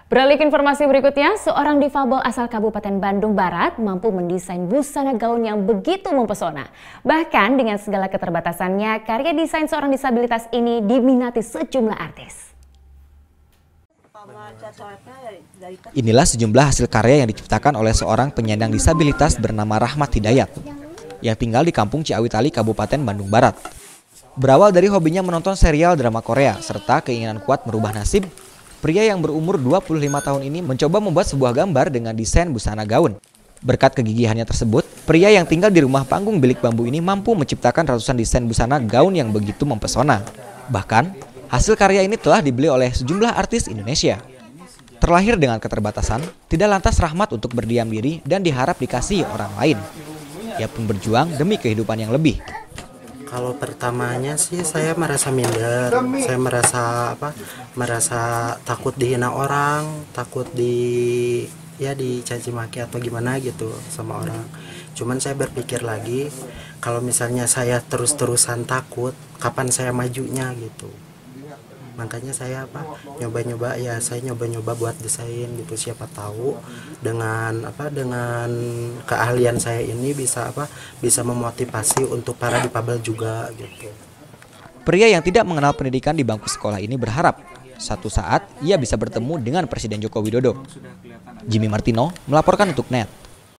Beralih ke informasi berikutnya, seorang difabel asal Kabupaten Bandung Barat mampu mendesain busana gaun yang begitu mempesona. Bahkan dengan segala keterbatasannya, karya desain seorang disabilitas ini diminati sejumlah artis. Inilah sejumlah hasil karya yang diciptakan oleh seorang penyandang disabilitas bernama Rahmat Hidayat yang tinggal di Kampung Ciawitali, Kabupaten Bandung Barat. Berawal dari hobinya menonton serial drama Korea serta keinginan kuat merubah nasib, pria yang berumur 25 tahun ini mencoba membuat sebuah gambar dengan desain busana gaun. Berkat kegigihannya tersebut, pria yang tinggal di rumah panggung bilik bambu ini mampu menciptakan ratusan desain busana gaun yang begitu mempesona. Bahkan, hasil karya ini telah dibeli oleh sejumlah artis Indonesia. Terlahir dengan keterbatasan, tidak lantas Rahmat untuk berdiam diri dan diharap dikasihi orang lain. Ia pun berjuang demi kehidupan yang lebih. Kalau pertamanya sih saya merasa minder, saya merasa takut dihina orang, takut dicaci maki atau gimana gitu sama orang. Cuman saya berpikir lagi, kalau misalnya saya terus-terusan takut, kapan saya majunya gitu. Makanya saya nyoba-nyoba buat desain gitu, siapa tahu dengan keahlian saya ini bisa memotivasi untuk para difabel juga gitu. Pria yang tidak mengenal pendidikan di bangku sekolah ini berharap satu saat ia bisa bertemu dengan Presiden Joko Widodo. Jimmy Martino melaporkan untuk NET.